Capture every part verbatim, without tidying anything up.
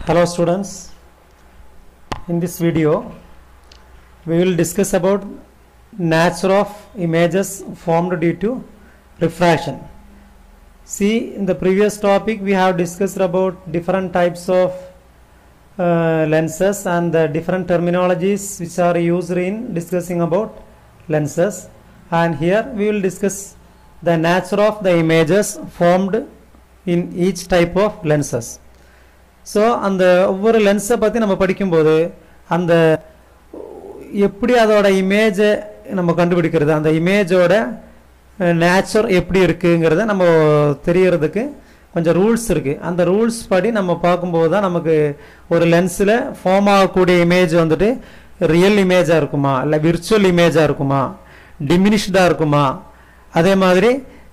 Hello students, in this video we will discuss about nature of images formed due to refraction. See, in the previous topic we have discussed about different types of uh, lenses and the different terminologies which are used in discussing about lenses, and here we will discuss the nature of the images formed in each type of lenses. So அந்த ஒவ்வொரு லென்ஸை பற்றி நம்ம படிக்கும்போது அந்த எப்படி அதோட இமேஜை நம்ம கண்டுபிடிக்கிறது, அந்த இமேஜோட நேச்சர் எப்படி இருக்குங்கிறத நம்ம தெரியறதுக்கு கொஞ்சம் ரூல்ஸ் இருக்குது. அந்த ரூல்ஸ் படி நம்ம பார்க்கும்போது தான் நமக்கு ஒரு லென்ஸில் ஃபார்ம் ஆகக்கூடிய இமேஜ் வந்துட்டு ரியல் இமேஜாக இருக்குமா, இல்லை விர்ச்சுவல் இமேஜாக இருக்குமா, டிமினிஷ்டாக இருக்குமா, அதே மாதிரி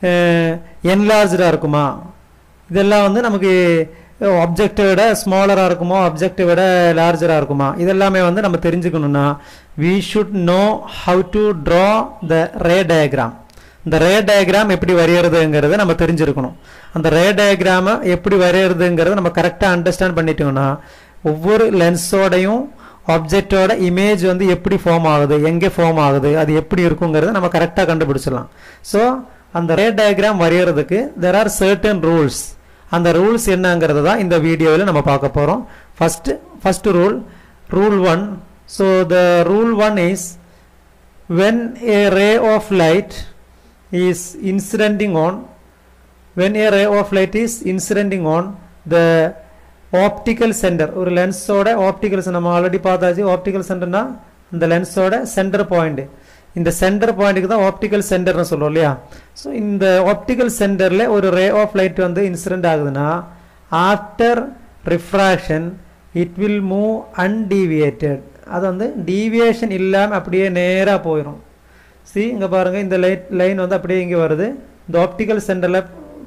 என்லார்ஜாக இருக்குமா, இதெல்லாம் வந்து நமக்கு ஆப்ஜெக்டை விட ஸ்மாலராக இருக்குமோ ஆப்ஜெக்டை விட லார்ஜராக இருக்குமா, இதெல்லாமே வந்து நம்ம தெரிஞ்சுக்கணுன்னா we should know how to draw the ray diagram. இந்த ரே டயக்ராம் எப்படி வரைகிறதுங்கிறத நம்ம தெரிஞ்சிருக்கணும். அந்த ரே டயக்ராமை எப்படி வரைகிறதுங்கிறத நம்ம கரெக்டாக அண்டர்ஸ்டாண்ட் பண்ணிட்டோம்னா ஒவ்வொரு லென்ஸோடையும் ஆப்ஜெக்டோட இமேஜ் வந்து எப்படி ஃபார்ம் ஆகுது, எங்கே ஃபார்ம் ஆகுது, அது எப்படி இருக்குங்கிறத நம்ம கரெக்டாக கண்டுபிடிச்சிடலாம். ஸோ அந்த ரே டயக்ராம் வரைகிறதுக்கு there are certain rules. அந்த ரூல்ஸ் என்னங்கிறது தான் இந்த வீடியோவில் நம்ம பார்க்க போகிறோம். First first rule rule one. So the rule one is when a ray of light is incidenting on when a ray of light is incidenting on the optical center, ஒரு லென்ஸோட ஆப்டிக்கல் சென்டர் நம்ம already பார்த்தாச்சு. Optical சென்டர்னா இந்த லென்ஸோட centre point, இந்த centre பாயிண்ட்டுக்கு தான் ஆப்டிக்கல் சென்டர்னு சொல்லுவோம் இல்லையா. ஸோ இந்த ஆப்டிக்கல் சென்டரில் ஒரு ரே ஆஃப் லைட் வந்து இன்சிடென்ட் ஆகுதுன்னா after refraction it will move undeviated. அது வந்து டீவியேஷன் இல்லாமல் அப்படியே நேராக போயிடும். சி இங்கே பாருங்கள், இந்த லைட் லைன் வந்து அப்படியே இங்கே வருது, இந்த ஆப்டிக்கல் சென்டரில்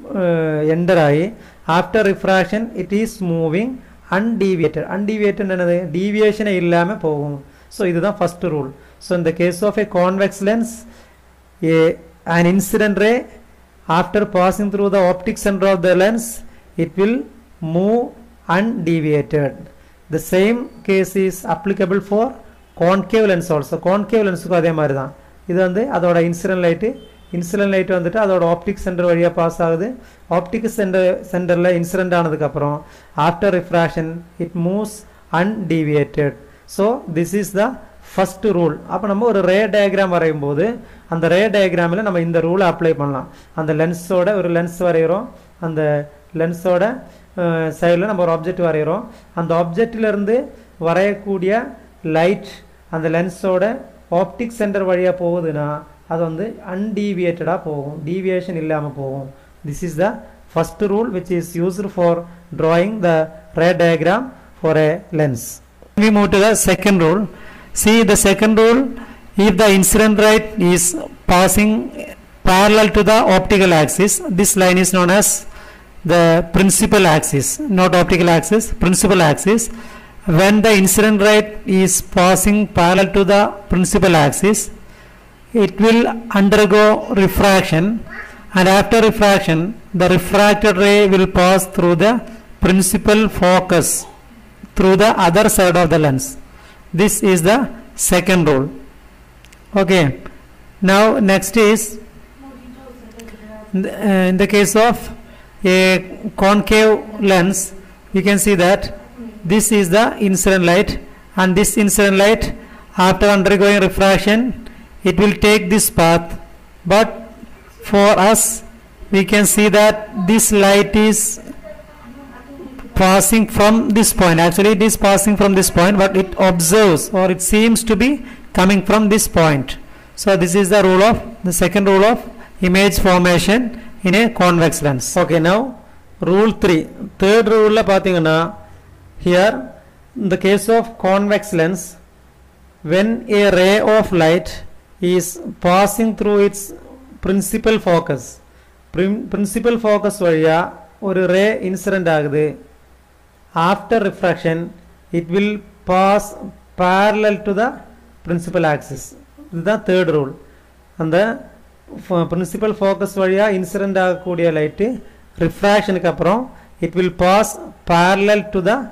என்டர் ஆகி after refraction it is moving undeviated. Undeviated என்னது, டீவியேஷனே இல்லாமல் போகும். ஸோ இதுதான் first rule. So in the case of a convex lens, a, an incident ray after passing through the optic center of the lens, it will move undeviated. The same case is applicable for concave lens also. Concave lens க்கு அதே மாதிரி தான். இது வந்து அதோட incident light incident light வந்துட்டு அதோட optic centre வழியாக பாஸ் ஆகுது. ஆப்டிக் சென்டர் சென்டரில் இன்சிடென்ட் ஆனதுக்கப்புறம் after refraction it moves undeviated. So this is the first rule. அப்போ நம்ம ஒரு ரே டயக்ராம் வரையும் போது அந்த ரே டயக்ராமில் நம்ம இந்த ரூலை அப்ளை பண்ணலாம். அந்த லென்ஸோட ஒரு லென்ஸ் வரைகிறோம், அந்த லென்ஸோட சைடில் நம்ம ஒரு ஆப்ஜெக்ட் வரைகிறோம். அந்த ஆப்ஜெக்டிலிருந்து வரையக்கூடிய லைட் அந்த லென்ஸோட ஆப்டிக் சென்டர் வழியாக போகுதுன்னா அது வந்து அன்டீவியேட்டடாக போகும், டீவியேஷன் இல்லாமல் போகும். This is the first rule which is used for drawing the ray diagram for a lens. We move to the second rule. See the second rule, if the incident light is passing parallel to the optical axis, this line is known as the principal axis, not optical axis, principal axis. When the incident light is passing parallel to the principal axis, it will undergo refraction, and after refraction the refracted ray will pass through the principal focus through the other side of the lens. This is the second rule. Okay, now next is in the, uh, in the case of a concave lens, you can see that this is the incident light, and this incident light after undergoing refraction it will take this path, but for us we can see that this light is passing from this point. Actually it is passing from this point, but it observes or it seems to be coming from this point. So this is the rule of the second rule of image formation in a convex lens. Okay, now rule three, third rule la pathina, here in the case of convex lens, when a ray of light is passing through its principal focus, principal focus valiya ஒரு ray incident ஆகுது, after refraction it will pass parallel to the principal axis. This is the third rule. And the principal focus valiya incident ஆகக்கூடிய light refraction க்கு அப்புறம் it will pass parallel to the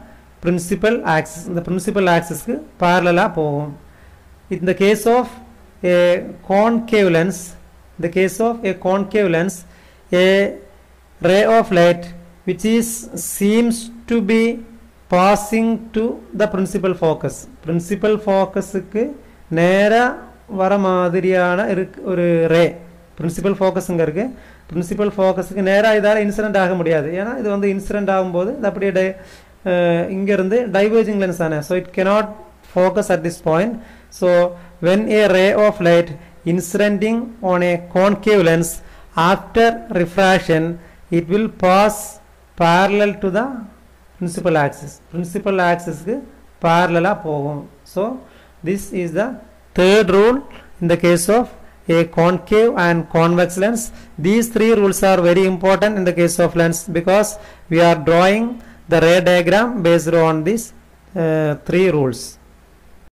principal axis. The principal axis க்கு parallel ஆ போகும். In the case of a concave lens, the case of a concave lens, a ray of light which is seems to be passing to the principal focus. Principal focus க்கு நேரா வர மாதிரியான ஒரு ரே principal focus ங்க இருக்கு. principal focus க்கு நேரா இதால இன்சிடென்ட் ஆக முடியாது. ஏனா இது வந்து இன்சிடென்ட் ஆகும்போது அது அப்படியே இங்க இருந்து diverging lens ஆன, so it cannot focus at this point. So when a ray of light incidenting on a concave lens, after refraction it will pass parallel to the principal axis. Principal axis க்கு parallel ஆ போகும். So this is the third rule in the case of a concave and convex lens. These three rules are very important in the case of lens because we are drawing the ray diagram based on these uh, three rules.